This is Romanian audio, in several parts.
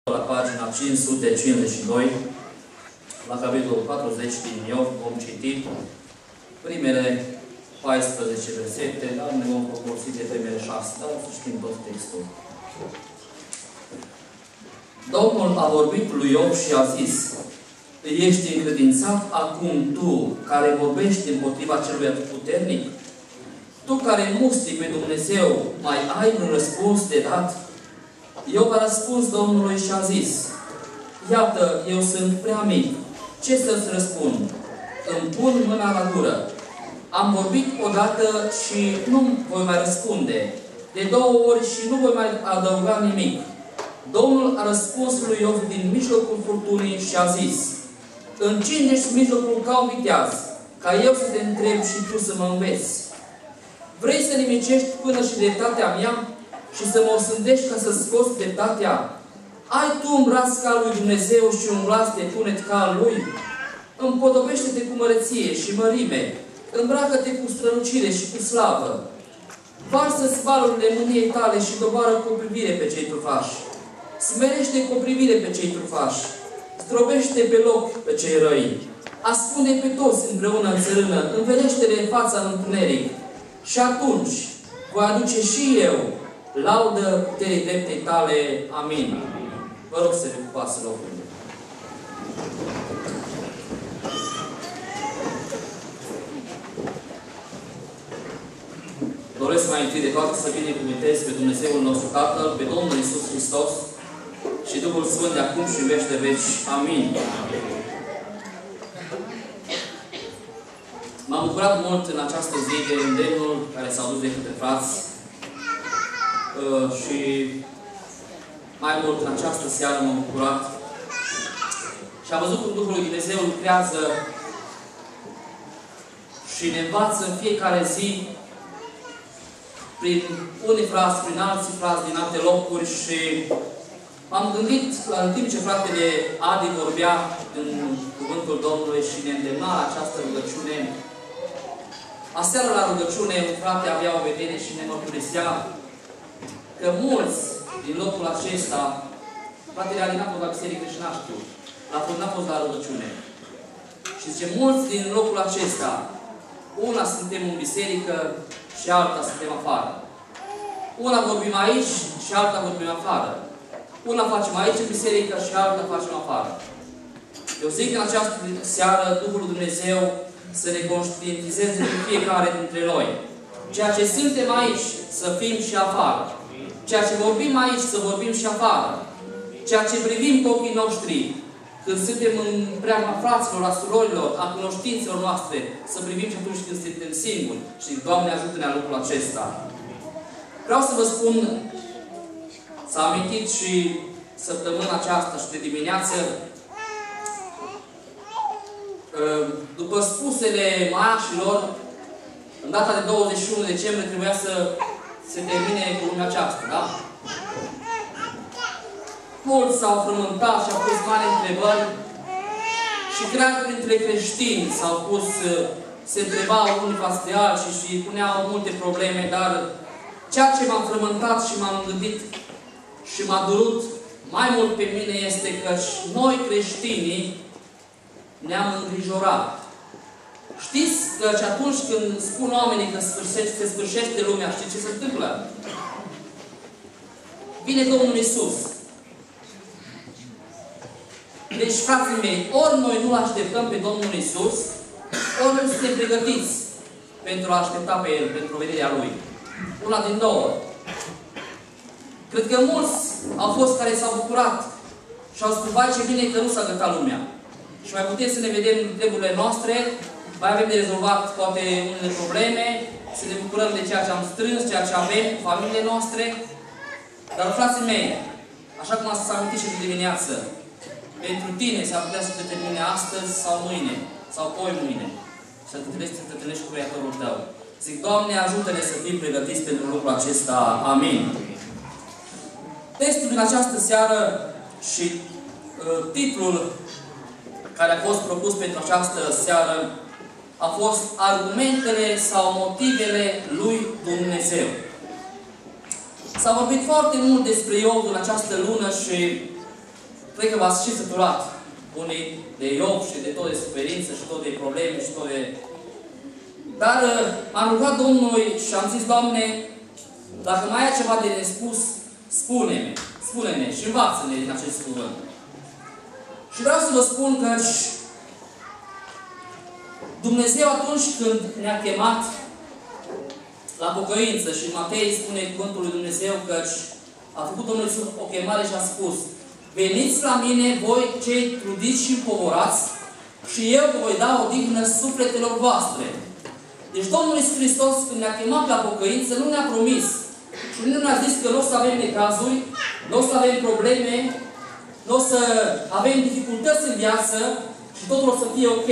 La pagina 552, la capitolul 40 din Iov, vom citi primele 14 versete, dar ne vom folosi de primele 6, dar să știm tot textul. Domnul a vorbit lui Iov și a zis: ești încredințat acum tu, care vorbești împotriva celui atotputernic? Tu care mustri pe Dumnezeu, mai ai un răspuns de dat? Iov a răspuns Domnului și a zis: iată, eu sunt prea mic. Ce să-ți răspund? Îmi pun mâna la gură. Am vorbit odată și nu voi mai răspunde. De 2 ori și nu voi mai adăuga nimic. Domnul a răspuns lui Iov din mijlocul furtunii și a zis: încinge-și mijlocul ca un viteaz, ca eu să te întreb și tu să mă înveți. Vrei să nimicești până și dreptatea mea și să mă osândești ca să scoți dreptatea? Ai tu un braț ca al lui Dumnezeu și un glas de punet ca al lui? Împodobește-te cu măreție și mărime, îmbracă-te cu strălucire și cu slavă. Varsă-ți valurile mâniei tale și doboară cu o privire pe cei trufași. Smerește cu o privire pe cei trufași. Zdrobește pe loc pe cei răi. Ascunde pe toți împreună în țărână, învelește-le în fața în întuneric. Și atunci voi aduce și eu laudă puterii dreptei tale. Amin. Vă rog să reocupați locul. Doresc mai întâi de toate să binecuvântez pe Dumnezeul nostru Tatăl, pe Domnul Iisus Hristos și Duhul Sfânt de acum și în veci de veci. Amin. M-am bucurat mult în această zi de îndemnul care s-a dus de către frați și mai mult în această seară m-am bucurat și am văzut cum Duhul lui Dumnezeu lucrează și ne învață în fiecare zi prin unii frați, prin alții frați din alte locuri și m-am gândit în timp ce fratele Adi vorbea în cuvântul Domnului și ne îndemna la această rugăciune. Aseară la rugăciune un frate avea o vedere și ne mărturisea că mulți din locul acesta, fratele Adi n-a fost la biserică și n-a știut, n-a fost la rugăciune. Și zice, mulți din locul acesta, una suntem în biserică și alta suntem afară. Una vorbim aici și alta vorbim afară. Una facem aici în biserică și alta facem afară. Eu zic în această seară Duhul lui Dumnezeu să ne conștientizeze în fiecare dintre noi. Ceea ce suntem aici, să fim și afară. Ceea ce vorbim aici, să vorbim și afară. Ceea ce privim cu ochii noștri, când suntem în preajma fraților, a surorilor, a cunoștințelor noastre, să privim și atunci când suntem singuri. Și Doamne ajută-ne la lucrul acesta. Vreau să vă spun, s-a amintit și săptămâna aceasta și de dimineață, după spusele maiașilor, în data de 21 decembrie trebuia să se termine cu lumea aceasta, da? Mulți s-au frământat și au pus mari întrebări și cred că printre creștini s-au pus, se întrebau unii față de alții și puneau multe probleme, dar ceea ce m-am frământat și m-am gândit și m-a durut mai mult pe mine este că noi creștinii ne-am îngrijorat. Știți că atunci când spun oamenii că se sfârșește lumea, știți ce se întâmplă? Vine Domnul Iisus. Deci, frații mei, ori noi nu-L așteptăm pe Domnul Iisus, ori noi suntem pregătiți pentru a aștepta pe El, pentru venirea Lui. Una din două. Cred că mulți au fost care s-au bucurat și au spus, vai ce bine că nu s-a gătat lumea. Și mai putem să ne vedem treburile noastre, mai avem de rezolvat poate unele probleme, să ne bucurăm de ceea ce am strâns, ceea ce avem cu familiile noastre. Dar, frații mei, așa cum s-a amintit și de dimineață, pentru tine s-ar putea să te termine astăzi sau mâine, sau poi mâine. Să te întâlnești cu Creatorul tău. Zic, Doamne, ajută-ne să fim pregătiți pentru lucrul acesta. Amin. Textul din această seară și titlul care a fost propus pentru această seară a fost argumentele sau motivele lui Dumnezeu. S-a vorbit foarte mult despre Iov în această lună și cred că v-ați și săturat unii de Iov și de tot de suferință și tot de probleme și tot de... Dar am rugat Domnului și am zis, Doamne, dacă mai ai ceva de nespus, spune-ne și învață-ne din acest cuvânt. Și vreau să vă spun că Dumnezeu atunci când ne-a chemat la pocăință și Matei spune cuvântul lui Dumnezeu că a făcut Domnul Iisus o chemare și a spus: veniți la mine voi cei trudiți și împovorați și eu vă voi da odihnă sufletelor voastre. Deci Domnul Iisus Hristos când ne-a chemat la pocăință nu ne-a promis și nu ne-a zis că nu o să avem necazuri, nu o să avem probleme, nu o să avem dificultăți în viață și totul o să fie ok.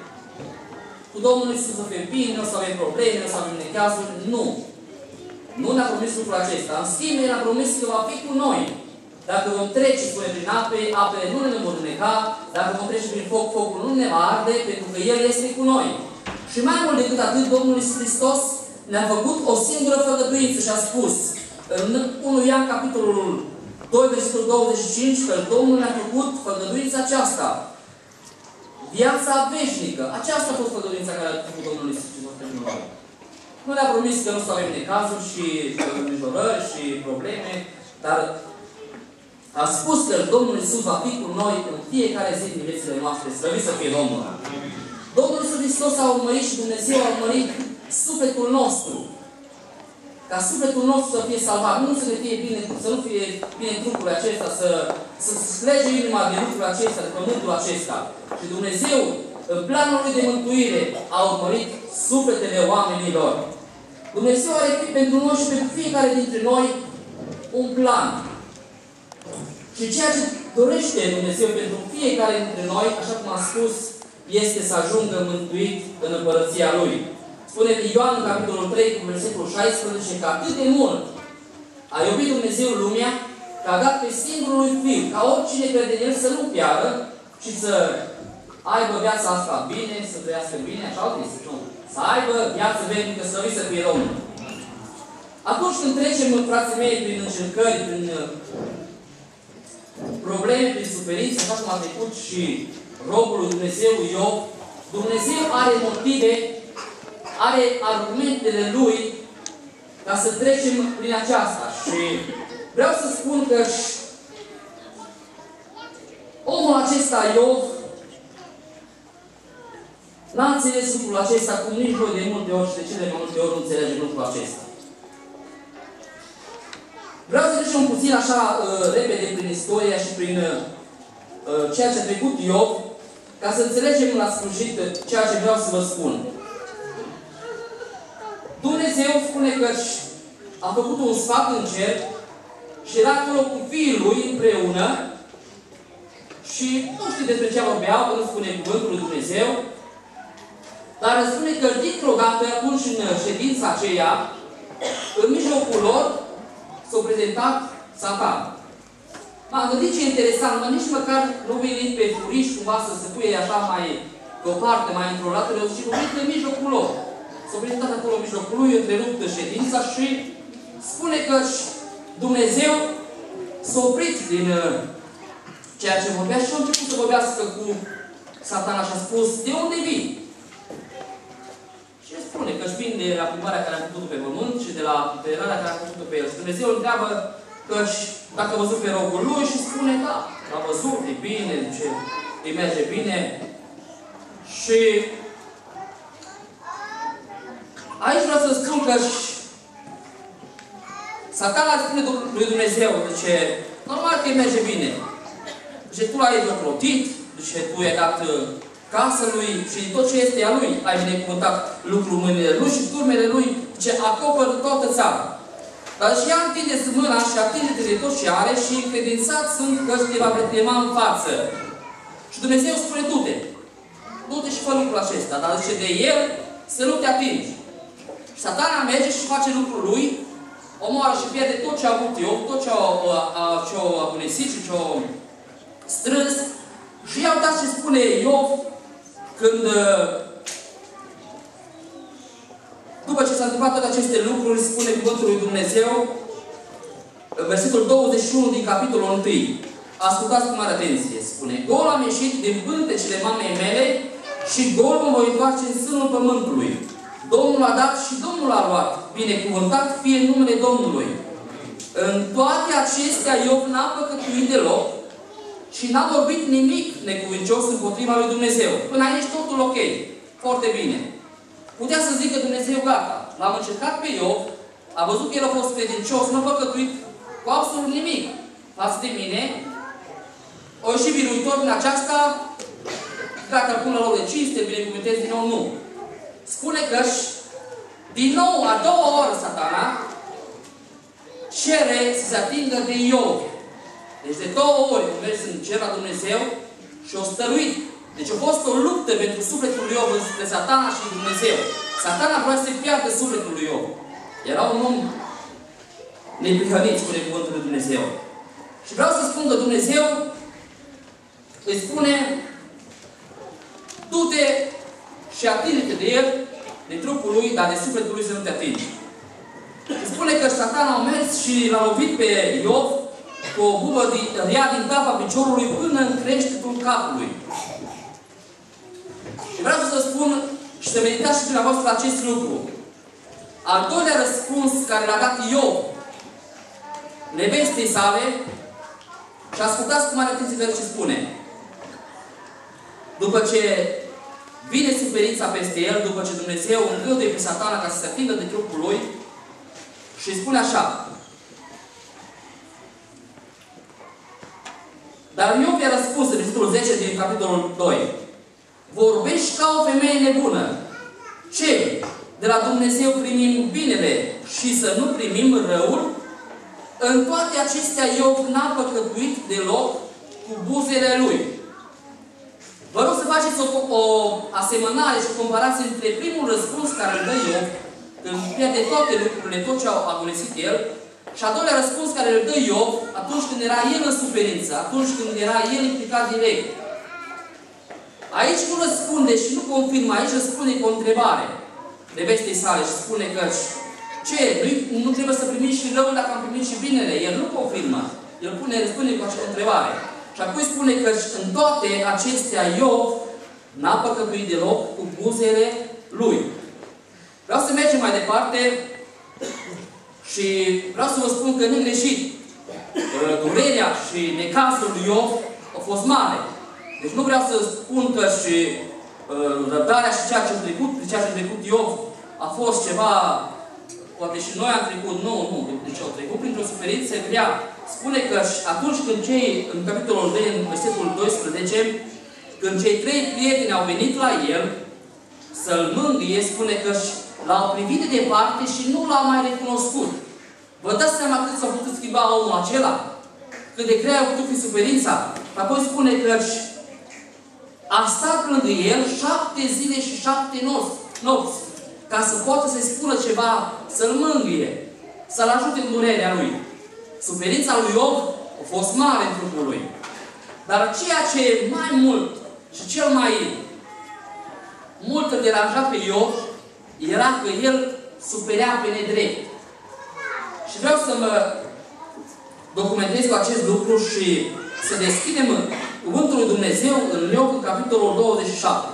Cu Domnul Iisus să fim bine, nu o să avem probleme, nu o să avem necazuri. Nu. Nu ne-a promis lucrul acesta. În schimb, ne-a promis că va fi cu noi. Dacă vom trece, spune, prin apele nu ne vor neca. Dacă vom trece prin foc, focul nu ne va arde, pentru că El este cu noi. Și mai mult decât atât, Domnul Iisus Hristos ne-a făcut o singură făgăduință și a spus în 1 Ioan, capitolul 2, versetul 25, că Domnul ne-a făcut făgăduința aceasta. Viața veșnică. Aceasta a fost făgăduința care a făcut Domnul Iisus Hristos pentru noi. Nu ne-a promis că nu o să avem necazuri și îngrijorări și probleme, dar a spus că Domnul Iisus va fi cu noi în fiecare zi din viețile noastre. Slăvit să fie Domnul! Domnul Iisus Hristos a urmărit și Dumnezeu a urmărit sufletul nostru. Ca sufletul nostru să fie salvat. Nu să ne fie bine, să nu fie bine trupul acesta, să slege inima de lucrul acesta, de pământul acesta. Și Dumnezeu, în planul Lui de mântuire, a urmărit sufletele oamenilor. Dumnezeu are pentru noi și pentru fiecare dintre noi un plan. Și ceea ce dorește Dumnezeu pentru fiecare dintre noi, așa cum am spus, este să ajungă mântuit în împărăția Lui. Spune Ioan în capitolul 3, cu versetul 16, că atât de mult a iubit Dumnezeu lumea, că a dat pe singurul Lui Fiu, ca oricine crede în El să nu piară, și să aibă viața asta bine, să trăiască bine, așa zis, nu. Să aibă viață veșnică, slăvit să fie Domnul. Atunci când trecem, frații mei, prin încercări, prin probleme, prin suferință, așa cum a trecut și robul lui Dumnezeu Iov, Dumnezeu are motive, are argumentele Lui ca să trecem prin aceasta. Și vreau să spun că omul acesta, Iov, n-a înțeles lucrul acesta, cum nici noi de multe ori și de cele mai multe ori nu înțelegem lucrul acesta. Vreau să trecem puțin așa repede prin istoria și prin ceea ce a trecut Iov, ca să înțelegem la sfârșit ceea ce vreau să vă spun. Dumnezeu spune că a făcut un sfat în cer și era acolo cu fiii lui împreună și nu știu despre ce vorbeau, că nu spune cuvântul lui Dumnezeu, dar spune că dintr-o dată, atunci în ședința aceea, în mijlocul lor, s-a prezentat Satan. M-am gândit ce interesant, nici măcar nu venit pe furiș cumva să se puie așa mai pe o parte, mai într-o dată, ci nu venit în mijlocul lor. S-a prezentat acolo în mijlocul lui, întreruptă ședința și spune că Dumnezeu s-a oprit din ceea ce vorbea și a început să vorbească cu Satana și a spus: de unde vii? Și spune că își vin de la plimbarea care a făcut-o pe pământ și de la perioada care a făcut-o pe el. Și Dumnezeu îl întreabă că dacă a văzut pe robul lui și spune: da, l-a văzut, e bine, zice, îi merge bine. Și aici vreau să spun că Satana spune lui Dumnezeu, zice, normal că îi merge bine. Zice, tu l-ai ocrotit, zice, tu i-ai dat casă lui și tot ce este a lui, ai binecuvântat lucrul mâinile lui și turmele lui, zice, acoperă toată țara. Dar și ea întinde mâna și atinge de tot ce are și încredințat sunt că te va pretlema în față. Și Dumnezeu spune, du-te. Du-te și fă lucrul acesta. Dar zice, de el să nu te atingi. Și Satana merge și face lucrul lui, omoară și pierde tot ce a avut eu, tot ce a abunesit și ce a strâns. Și i-au dat ce spune Iov când, după ce s-a întâmplat toate aceste lucruri, spune cuvântul lui Dumnezeu, în versetul 21 din capitolul 1. ascultați cu mare atenție, spune, gol am ieșit din pântecele mamei mele și gol mă voi întoarce în sânul pământului. Domnul a dat și Domnul a luat. Binecuvântat fie numele Domnului. În toate acestea Iov n-a păcătuit deloc și n-a vorbit nimic necuvincios împotriva lui Dumnezeu. Până aici totul ok. Foarte bine. Putea să zică Dumnezeu, gata, l-am încercat pe Iov, a văzut că el a fost credincios, n-a păcătuit cu absolut nimic față de mine, o ieși biruitor din aceasta, gata, îl pun la loc de cinste, binecuvântez din nou, nu. Spune că din nou, a doua oră, Satana cere să se atingă de Iov. Deci de două ori a mers în cer la Dumnezeu și a stăruit. Deci a fost o luptă pentru sufletul lui Iov între Satana și Dumnezeu. Satana vrea să piardă sufletul lui Iov. Era un om neprihănit, spune cuvântul lui Dumnezeu. Și vreau să spun că Dumnezeu îi spune, du-te și atinge-te de el, de trupul lui, dar de sufletul lui să nu te atingi. Îi spune că Satana a mers și l-a lovit pe Iov cu o bubă rea din tapa piciorului până în creștetul capului. Și vreau să spun și să meditați și dumneavoastră acest lucru. Al doilea răspuns care l-a dat Iov nevestei sale, și ascultați cu mare atenție ce spune. După ce vine suferința peste el, după ce Dumnezeu îngăduie pe Satana ca să se atingă de trupul lui, și spune așa. Dar Iov i-a răspuns în versetul 10 din capitolul 2. Vorbești ca o femeie nebună. Ce? De la Dumnezeu primim binele și să nu primim răul? În toate acestea Iov n-a păcătuit deloc cu buzele lui. Vă rog să faceți o asemănare și o comparație între primul răspuns care îl dă Iov, când pierde toate lucrurile, tot ce a agonisit el, și al doilea răspuns care îl dă Iov atunci când era el în suferință, atunci când era el implicat direct. Aici nu răspunde și nu confirmă, aici răspunde cu o întrebare nevestei sale și spune că ce? Nu trebuie să primiți și răul dacă am primit și binele. El nu confirmă. El răspunde cu această întrebare. Și apoi spune că în toate acestea Iov n-a păcătuit deloc cu buzele lui. Vreau să mergem mai departe și vreau să vă spun că nu greșit. Durerea și necazul lui Iov a fost mare. Deci nu vreau să spun că și răbdarea și ceea ce a trecut Iov a fost ceva, poate și noi am trecut, nu. Deci au trecut printr-o suferință grea. Spune că atunci când în capitolul 2, în versetul 12, când cei trei prieteni au venit la el să-l mângâie, spune că l-au privit de departe și nu l-au mai recunoscut. Vă dați seama cât s-a putut schimba omul acela? Cât de grea a putut fi suferința? Apoi spune că a stat lângă el 7 zile și 7 nopți, ca să poată să-i spună ceva, să-l mângâie, să-l ajute în durerea lui. Suferința lui Iov a fost mare în trupul lui. Dar ceea ce mai mult și cel mai mult îl deranja pe Iov era că el suferea pe nedrept. Și vreau să mă documentez cu acest lucru și să deschidem Cuvântul lui Dumnezeu în Iov, în capitolul 27.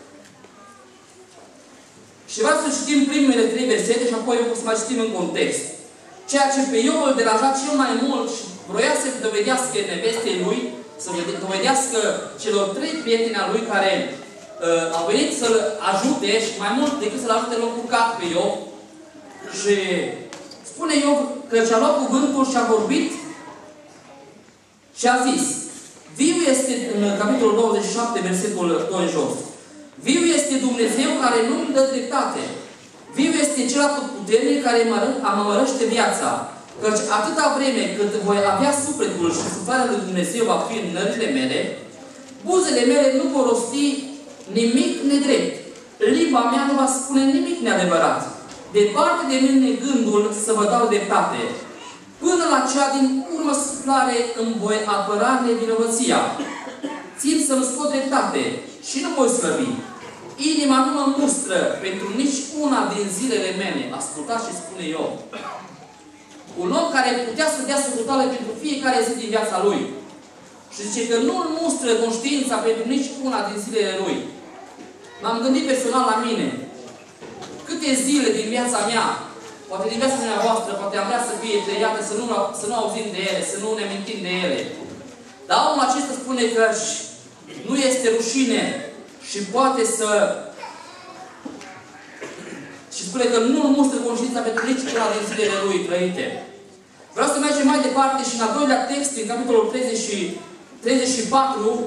Și vreau să citim primele 3 versete și apoi o să mai citim în context. Ceea ce pe Iov îl deranja cel mai mult și vroia să dovedească nevestei lui, să dovedească celor 3 prieteni al lui care au venit să-l ajute și mai mult decât să-l ajute l-au curcat pe Iov. Și spune Iov că și-a luat cuvântul și a vorbit și a zis, viu este, în capitolul 27, versetul 2 jos, viu este Dumnezeu care nu îmi dă dreptate. Viu este cel atotputernic care mă mărăște viața. Căci atâta vreme cât voi avea sufletul și suflarea lui Dumnezeu va fi în nările mele, buzele mele nu vor rosti nimic nedrept. Limba mea nu va spune nimic neadevărat. Departe de mine gândul să vă dau dreptate. Până la cea din urmă suflare îmi voi apăra nevinovăția. Țin să-mi scot dreptate și nu voi slăbi. Inima nu mă mustră pentru nici una din zilele mele. Ascultați ce spune Iov. Un om care putea să dea socoteală pentru fiecare zi din viața lui. Și zice că nu-l mustră conștiința pentru nici una din zilele lui. M-am gândit personal la mine. Câte zile din viața mea, poate din viața mea voastră, poate am vrea să fie tăiate, să nu auzim de ele, să nu ne amintim de ele. Dar omul acesta spune că nu este rușine și poate să... Și spune că nu-l mustră conștiința pentru nici una din zilele lui trăite. Vreau să mergem mai departe și în al doilea text, în capitolul 34,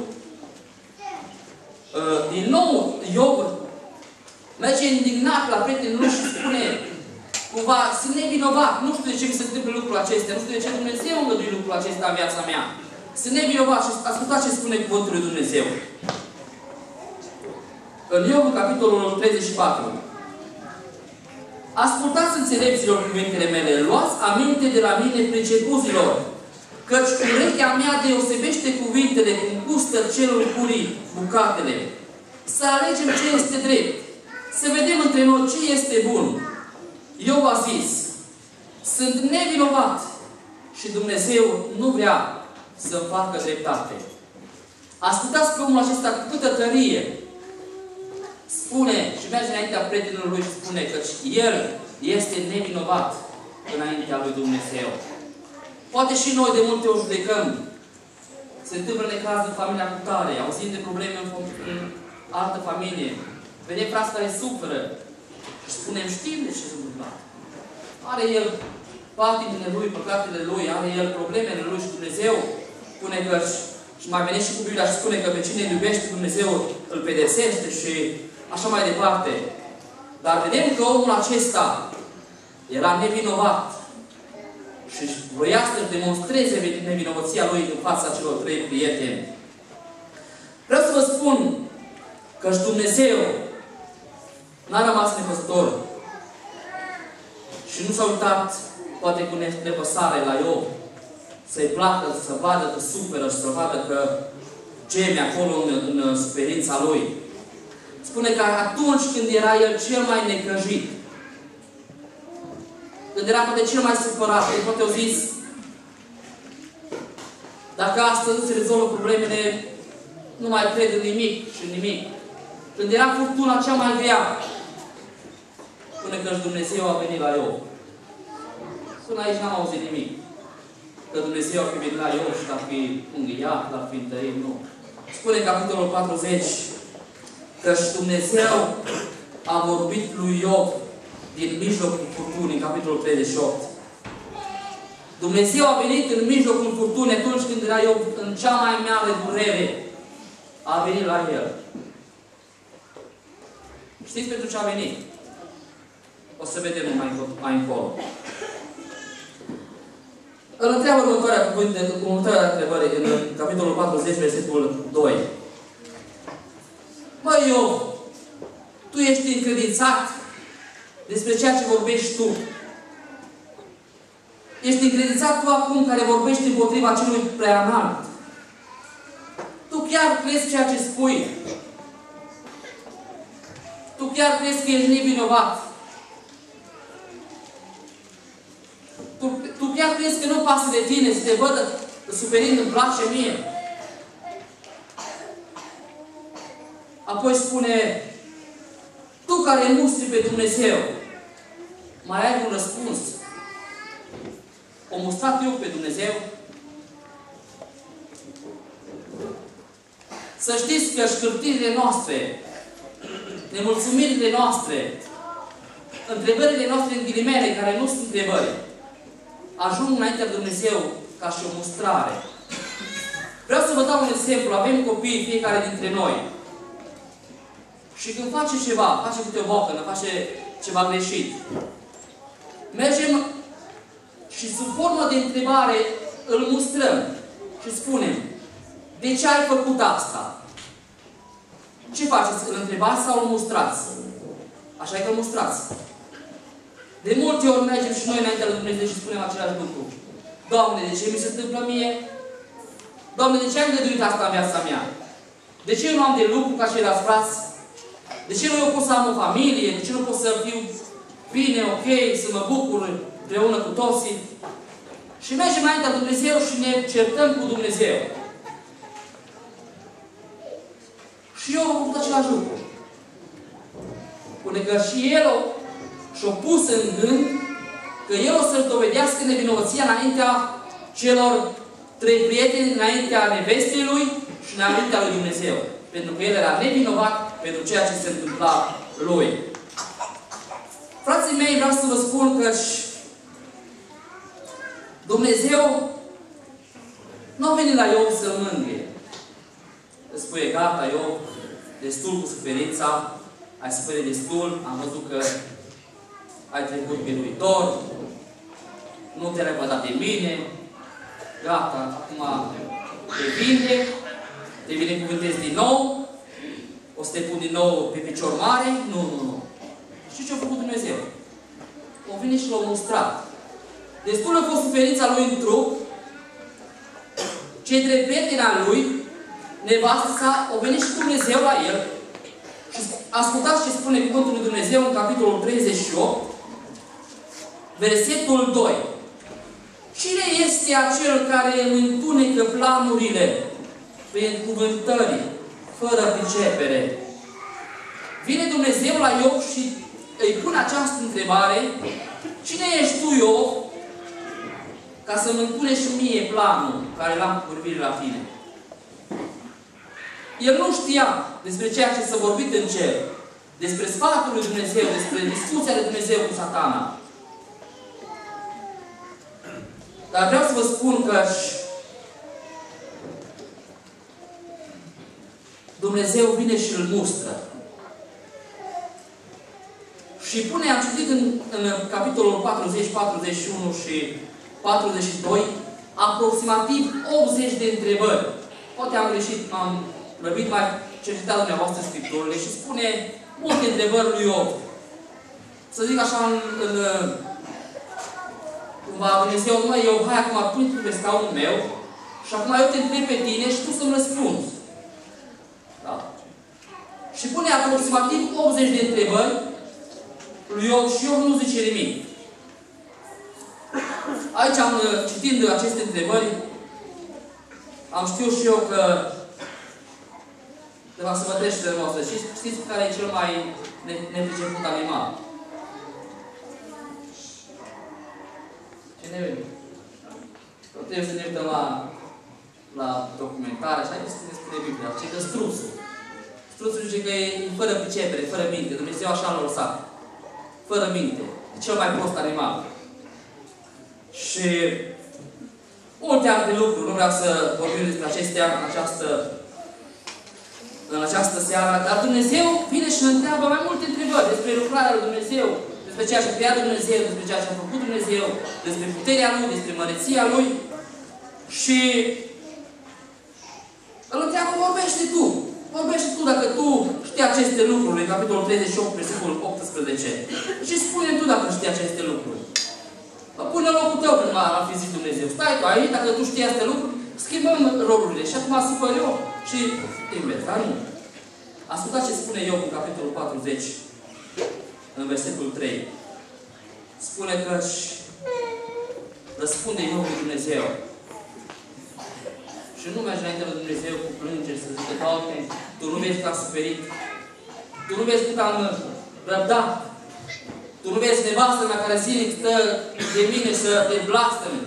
din nou Iov merge indignat la prietenul lui și spune cumva, sunt nevinovat, nu știu de ce mi se întâmplă lucrul acesta, nu știu de ce Dumnezeu îngăduie lucrul acesta în viața mea. Sunt nevinovat și ascultați ce spune cuvântul lui Dumnezeu. În Iov, capitolul 34. Ascultați, înțelepților, cuvintele mele, luați aminte de la mine, pricepuzilor, căci urechea mea deosebește cuvintele cum gustă celul curit, bucatele. Să alegem ce este drept, să vedem între noi ce este bun. Iov a zis, sunt nevinovat și Dumnezeu nu vrea să-mi facă dreptate. Ascultați că omul acesta cu câtă tărie spune și merge înaintea prietenului lui și spune că el este nevinovat înaintea lui Dumnezeu. Poate și noi de multe ori judecăm. Se întâmplă necaz în familia cu tare, auzim de probleme în altă familie. Vedem frați care suferă și spunem, știm de ce s-a întâmplat. Are el patimile lui, păcatele lui, are el problemele lui și Dumnezeu spune că și mai vine și cu Biblia și spune că pe cine îl iubește Dumnezeu îl pedepsește și așa mai departe. Dar vedem că omul acesta era nevinovat și voia să demonstreze nevinovăția lui în fața celor trei prieteni. Vreau să vă spun că și Dumnezeu n-a rămas nepăsător și nu s-a uitat poate cu nepăsare la Iov, să-i placă, să vadă că suferă și să vadă că geme acolo în suferința lui. Spune că atunci când era el cel mai necăjit, când era poate cel mai supărat, el poate au zis, dacă astăzi nu se rezolvă problemele, nu mai cred în nimic și în nimic. Când era furtuna cea mai grea, până că și Dumnezeu a venit la Iov. Până aici n-am auzit nimic. Că Dumnezeu ar fi venit la Iov și l-ar fi îngheiat, l-ar fi întărit, nu. Spune în capitolul 40 că și Dumnezeu a vorbit lui Iov din mijlocul furtunii, în capitolul 38. Dumnezeu a venit în mijlocul furtunii atunci când era Iov în cea mai mare durere. A venit la el. Știți pentru ce a venit? O să vedem mai încolo. Îl întreabă următoarea întrebare în capitolul 40, versetul 2. Măi, Iov, tu ești încredințat despre ceea ce vorbești tu. Ești încredințat tu acum care vorbești împotriva celui preanalt. Tu chiar crezi ceea ce spui? Tu chiar crezi că ești nevinovat? Tu chiar crezi că nu pasă de tine să te văd suferind, îmi place mie? Apoi spune, tu care mustri pe Dumnezeu, mai ai un răspuns. O mustrat eu pe Dumnezeu? Să știți că șcârtirile noastre, nemulțumirile noastre, întrebările noastre în ghilimele, care nu sunt întrebări, ajung înaintea lui Dumnezeu ca și o mustrare. Vreau să vă dau un exemplu. Avem copii, fiecare dintre noi. Și când face ceva, face câte o bocănă, face ceva greșit, mergem și sub formă de întrebare îl mustrăm și spunem, de ce ai făcut asta? Ce faceți? Îl întrebați sau îl mustrați? Așa e că îl mustrați. De multe ori mergem și noi înaintea lui Dumnezeu și spunem același lucru. Doamne, de ce mi se întâmplă mie? Doamne, de ce am îngăduit asta în viața mea? De ce eu nu am de lucru ca ceilalți frați? De ce nu eu pot să am o familie? De ce nu pot să fiu bine, ok, să mă bucur împreună cu toții? Și mergem înaintea lui Dumnezeu și ne certăm cu Dumnezeu. Și eu am făcut același lucru. Spune că și el și-a pus în gând că el o să-și dovedească nevinovăția înaintea celor 3 prieteni, înaintea nevestei lui și înaintea lui Dumnezeu. Pentru că el era nevinovat pentru ceea ce se întâmpla lui. Frații mei, vreau să vă spun că Dumnezeu nu a venit la Iov să-l mângâie. Îți spune, gata, Iov, destul cu suferința, ai suferit destul, am văzut că ai trecut biruitor, nu te-ai repădat de mine, gata, acum te vinde, te binecuvântezi din nou, o să te pun din nou pe picior mare. Nu. Știi ce a făcut Dumnezeu? O venit și l-a mustrat. Destul a fost suferința lui în trup, cei 3 prieteni al lui, nevastă sa, au venit și Dumnezeu la el. Și ascultați ce spune cuvântul lui Dumnezeu în capitolul 38, versetul 2. Cine este acel care întunecă planurile prin cuvântări, fără pricepere? Vine Dumnezeu la Iov și îi pune această întrebare: cine ești tu, Iov, ca să-mi împune și mie planul care l-am cu privire la tine? El nu știa despre ceea ce s-a vorbit în cer, despre sfatul lui Dumnezeu, despre discuția lui Dumnezeu cu Satana. Dar vreau să vă spun că Dumnezeu vine și îl mustră. Și pune, am citit în capitolul 40, 41 și 42, aproximativ 80 de întrebări. Poate am greșit, am răbit mai cercetat dumneavoastră Scripturile și spune multe întrebări lui Iov. Să zic așa, cumva Dumnezeu, măi, Iov, hai acum pune pe scaunul meu și acum eu te întreb pe tine și tu să-mi răspunzi. Da. Și pune aproximativ 80 de întrebări lui Iov și Iov nu zice nimic. Aici, citind aceste întrebări, am știut și eu că de la săbăteștile noastre. Știți care e cel mai nepriceput animal? Cine vede? Tot trebuie să ne uităm la documentare, așa că scrie Biblia. Ce că struțul. Struțul zice că e fără pricepere, fără minte. Dumnezeu așa l-a lăsat. Fără minte. E cel mai prost animal. Și multe alte lucruri. Nu vreau să vorbim despre acestea în această seară. Dar Dumnezeu vine și ne întreabă mai multe întrebări despre lucrarea lui Dumnezeu, despre ceea ce a creat Dumnezeu, despre ceea ce a făcut Dumnezeu, despre puterea Lui, despre măreția Lui. Și îl întreabă, vorbește tu. Vorbește tu dacă tu știi aceste lucruri, în capitolul 38, versetul 18. Și spune tu dacă știi aceste lucruri. Pune în locul tău când a fi zis Dumnezeu. Stai tu aici, dacă tu știi aceste lucruri, schimbăm rolurile. Și acum asupăr eu și invers. Dar nu. Ascultați ce spune Iov în capitolul 40, în versetul 3. Spune că răspunde Iov lui Dumnezeu. Și nu mergi înainte lui Dumnezeu cu plângeri să zică, Doamne, Tu nu vezi că am suferit. Tu nu vezi cât am răbdat. Tu nu vezi nevastă mea care zilnic stă de mine să te blastăme.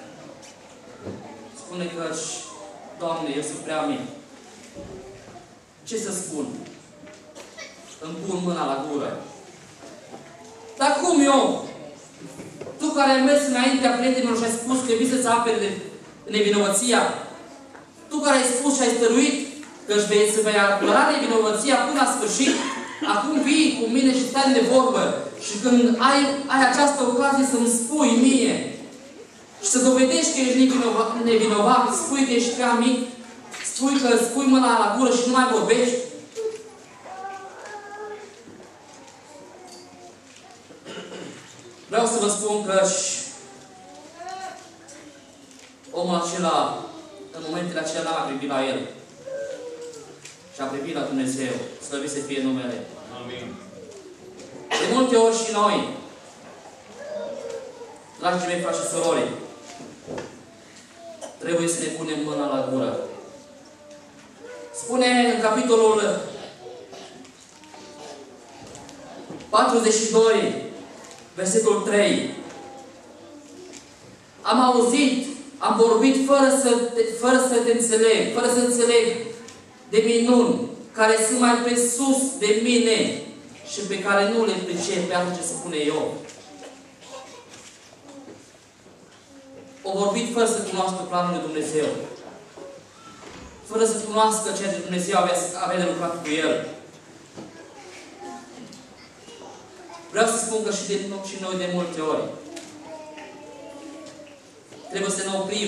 Spune că, Doamne, eu sunt prea mic. Ce să spun? Îmi pun mâna la gură. Dar cum eu? Tu care ai mers înaintea prietenilor și ai spus că vii să-ți apere nevinovăția, tu care ai spus și ai stăruit că să vei apăra nevinovăția până la sfârșit, acum vii cu mine și stai de vorbă și când ai această ocazie să-mi spui mie și să dovedești că ești nevinovat, spui că ești prea mic, spui că îți pui mâna la gură și nu mai vorbești. Vreau să vă spun că omul acela, în momentele acelea, n-a privit la el. Și a privit la Dumnezeu. Slăvit să fie numele. Amin. De multe ori și noi, dragii mei, frați și surori, trebuie să ne punem mâna la gură. Spune în capitolul 42, versetul 3. Am auzit, am vorbit fără să te înțeleg, fără să înțeleg de minuni care sunt mai presus de mine și pe care nu le pricep, pe atunci se spune eu. O vorbit fără să cunoască planul lui Dumnezeu. Fără să cunoască ceea ce Dumnezeu avea de lucrat cu el. Vreau să spun că și noi de multe ori trebuie să ne oprim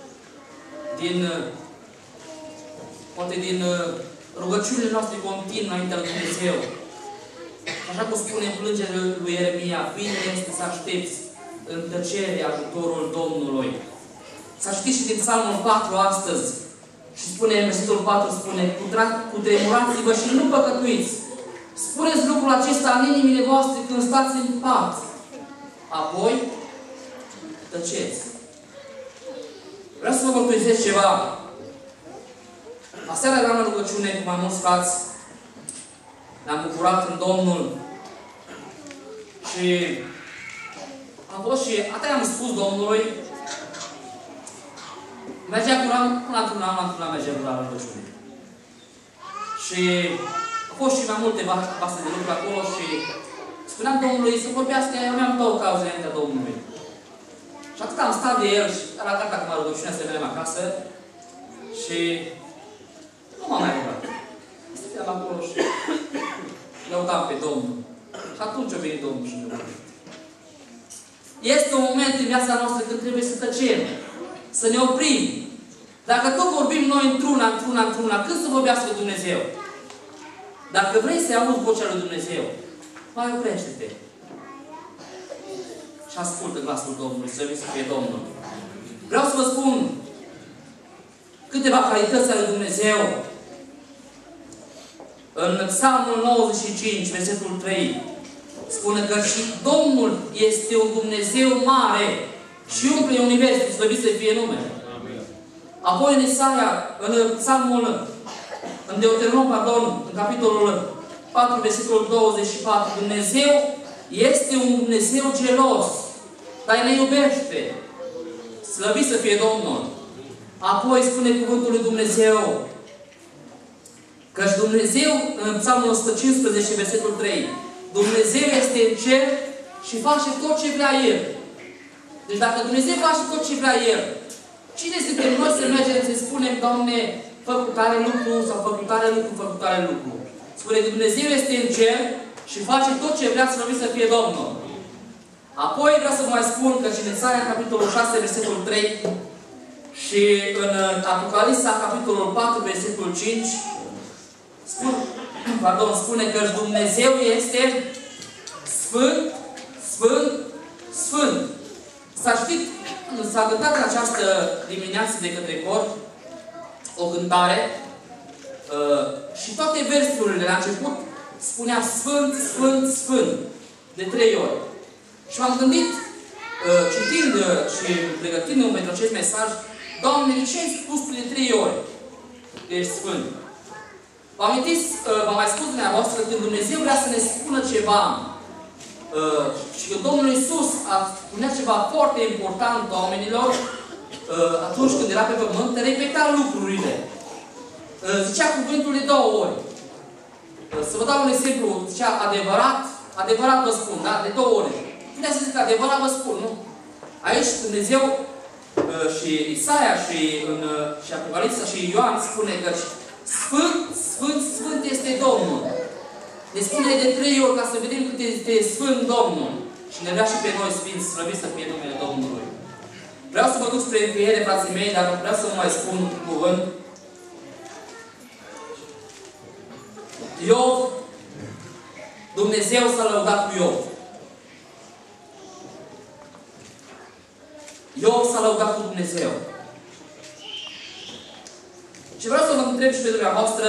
poate din rugăciunile noastre continue înaintea lui Dumnezeu. Așa cum spune în plângerea lui Ieremia, bine este să aștepți în tăcere ajutorul Domnului. S-a citit și din Psalmul 4 astăzi. Și spune, în versetul 4 spune, cutremurați-vă și nu păcătuiți. Spuneți lucrul acesta în inimile voastre când stați în pat. Apoi, tăceți. Vreau să vă mărturisesc ceva. Aseară eram la rugăciune cu mai mulți frați. Ne-am bucurat în Domnul. Și am fost și atât am spus Domnului. Mergea curat, până într-una mergea curat la rugăciune. Și au fost și mai multe vase de lucru acolo și spuneam Domnului să vorbească, eu mi-am două cauze înaintea Domnului. Și atât am stat de el și era gata că m-a rugăciunea să mergem acasă și nu m-am mai rugat. Stăteam acolo și lăudam pe Domnul. Și atunci a venit Domnul și mi-a vorbit. Este un moment în viața noastră când trebuie să tăcem, să ne oprim. Dacă tot vorbim noi într-una, când să vorbească Dumnezeu? Dacă vrei să auzi vocea lui Dumnezeu, mai oprește-te. Și ascultă glasul Domnului, să fie Domnul. Vreau să vă spun câteva calități ale lui Dumnezeu. În Psalmul 95, versetul 3, spune că și Domnul este un Dumnezeu mare și umple universul, slăvit să fie numele. Apoi în Isaia, în Psalmul, în Deuteronom, în capitolul 4, versetul 24, Dumnezeu este un Dumnezeu gelos, dar ne iubește. Slăvit să fie Domnul. Apoi spune cuvântul lui Dumnezeu, căci Dumnezeu, în Psalmul 115, versetul 3, Dumnezeu este în cer și face tot ce vrea El. Deci dacă Dumnezeu face tot ce vrea El, cine suntem noi să mergem să spunem, Doamne, fă cu tare lucru sau fă cu tare lucru, fă cu tare lucru? Spune că Dumnezeu este în cer și face tot ce vrea să fie Domnul. Apoi vreau să vă mai spun că și în Isaia, capitolul 6, versetul 3 și în Apocalipsa, capitolul 4, versetul 5, spune că Dumnezeu este Sfânt, Sfânt, Sfânt. S-a cântat în această dimineață de către cor o cântare și toate versurile la început spunea Sfânt, Sfânt, Sfânt de 3 ori. Și m-am gândit, citind și pregătindu-mă pentru acest mesaj, Doamne, de ce ai spus de 3 ori că ești Sfânt? V-am mai spus dumneavoastră când Dumnezeu vrea să ne spună ceva și când Domnul Iisus spunea ceva foarte important oamenilor atunci când era pe pământ, repeta lucrurile. Zicea cuvântul de 2 ori. Să vă dau un exemplu, zicea adevărat, adevărat vă spun, da? De 2 ori. Putea să zic adevărat vă spun, nu? Aici Dumnezeu și Isaia și Apocalipsa și Ioan spune că Sfânt, Sfânt, Sfânt este Domnul. Ne spune de 3 ori ca să vedem cât este Sfânt Domnul. Și ne vrea și pe noi Sfinți, slăviți să fie numele Domnului. Vreau să mă duc spre încheiere, frații mei, dar vreau să vă mai spun un cuvânt. Iov, Dumnezeu s-a lăudat cu Iov. Iov s-a lăudat cu Dumnezeu. Și vreau să vă întreb și pe dumneavoastră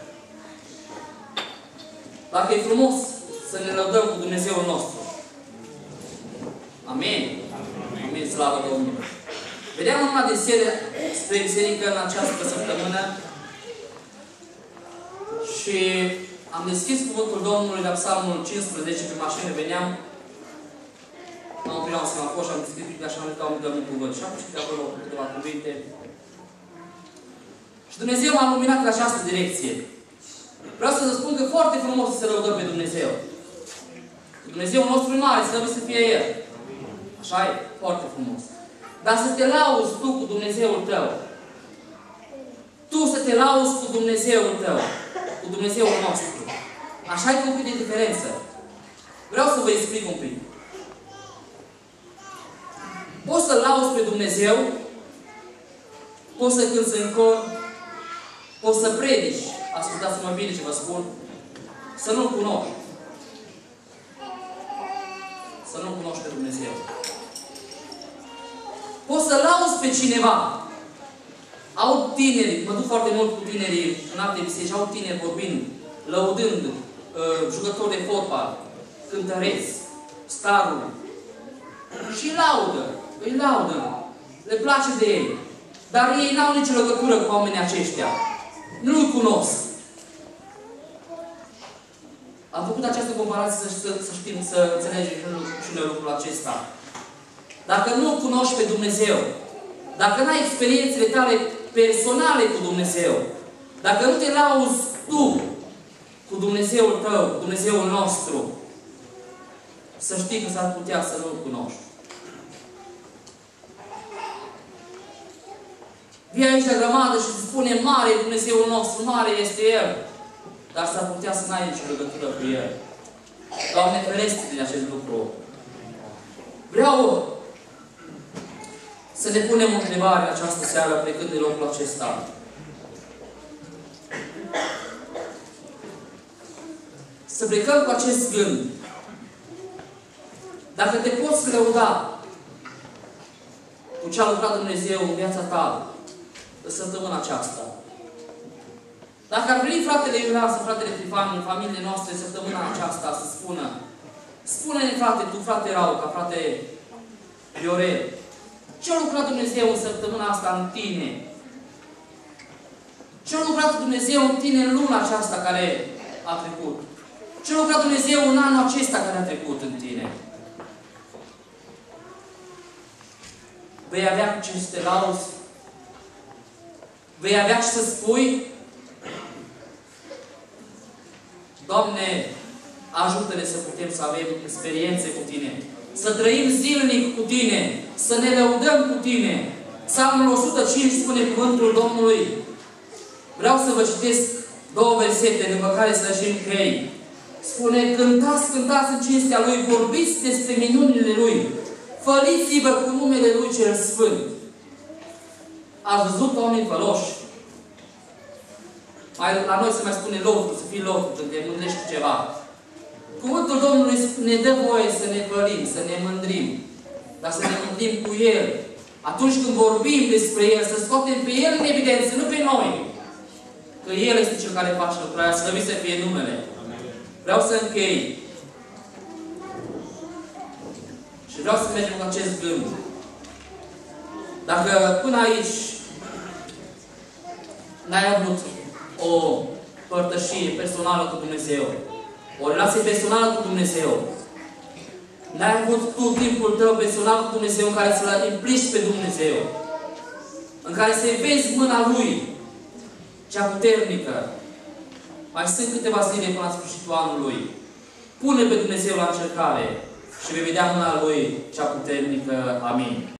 dacă e frumos să ne lăudăm cu Dumnezeul nostru. Amin. Amin. Slavă Domnului. Vedeam în una de serie spre biserică în această săptămână Și am deschis cuvântul Domnului la Psalmul 15, pe mașină veneam. M-am oprit la un semafor și am deschis Biblia și am zis că am dăm un cuvânt. Și am citit acolo câteva cuvinte. Și Dumnezeu m-a luminat în această direcție. Vreau să vă spun că foarte frumos să se lăudăm pe Dumnezeu. Dumnezeul nostru e mare, trebuie să fie El. Așa e? Foarte frumos. Dar să te lauzi tu cu Dumnezeul tău. Tu să te lauzi cu Dumnezeul tău. Cu Dumnezeul nostru. Așa e un pic de diferență. Vreau să vă explic un pic. Poți să lauzi pe Dumnezeu, poți să cânți în cor, poți să predici. Ascultați-mă bine ce vă spun. Să nu-L cunoști. Să nu cunoști pe Dumnezeu. Poți să lauzi pe cineva. Au tineri, mă duc foarte mult cu tinerii în alte biserici, au tineri vorbind, lăudând, jucători de fotbal, cântăreți, staruri. Și îi laudă, le place de ei. Dar ei n-au nicio legătură cu oamenii aceștia. Nu-i cunosc. Am făcut această comparație să știm, să înțelegem și noi lucrul acesta. Dacă nu cunoști pe Dumnezeu, dacă n-ai experiențele tale personale cu Dumnezeu, dacă nu te lauzi tu cu Dumnezeul tău, cu Dumnezeul nostru, să știi că s-ar putea să nu-L cunoști. Vii aici la grămadă și se spune mare Dumnezeul nostru, mare este El. Dar s-ar putea să n-ai nicio legătură cu El. Doamne, ferește din acest lucru. Vreau să ne punem o întrebare în această seară, plecând de locul acesta. Să plecăm cu acest gând. Dacă te poți lăuda cu ce a lucrat Dumnezeu în viața ta în săptămâna aceasta. Dacă ar veni fratele Ioan sau fratele Trifan în familiile noastre săptămâna aceasta să spună, spune-ne, frate, tu, frate Rauca, frate Viorel, ce a lucrat Dumnezeu în săptămâna asta în tine? Ce a lucrat Dumnezeu în tine în luna aceasta care a trecut? Ce a lucrat Dumnezeu în anul acesta care a trecut în tine? Vei avea cu ce să te lauzi? Vei avea ce să spui? Doamne, ajută-ne să putem să avem experiențe cu Tine. Să trăim zilnic cu Tine. Să ne lăudăm cu Tine. Psalmul 105 spune cuvântul Domnului. Vreau să vă citesc două versete după care să și închei. Spune, cântați, cântați în cinstea Lui, vorbiți despre minunile Lui. Făliți-vă cu numele Lui cel Sfânt. Ați văzut oameni făloși? La noi se mai spune loftul, să fii loftul, când te mândrești cu ceva. Cuvântul Domnului ne dă voie să ne fălim, să ne mândrim. Dar să ne mândrim cu El. Atunci când vorbim despre El, să scoatem pe El în evidență, nu pe noi. Că El este Cel care face lucrarea, slăvit să fie numele. Vreau să închei. Și vreau să mergem cu acest gând. Dacă până aici n-ai avut o părtășie personală cu Dumnezeu, o relație personală cu Dumnezeu, n-ai avut tu timpul tău personal cu Dumnezeu în care să-L implici pe Dumnezeu, în care să-i vezi mâna Lui, cea puternică, mai sunt câteva zile până la sfârșitul anului. Pune pe Dumnezeu la încercare și vei vedea mâna Lui cea puternică. Amin.